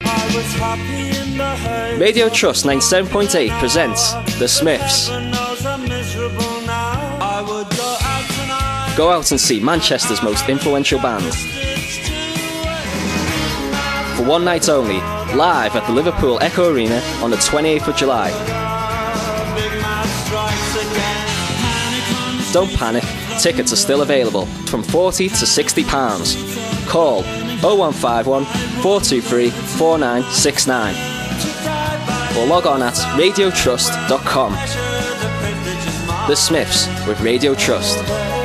Radio Trust 97.8 presents The Smiths. Go out and see Manchester's most influential band. For one night only, live at the Liverpool Echo Arena on the 28th of July. Don't panic, tickets are still available from £40 to £60. Call 0151 423 4969 or log on at radiotrust.com. The Smiths with Radio Trust.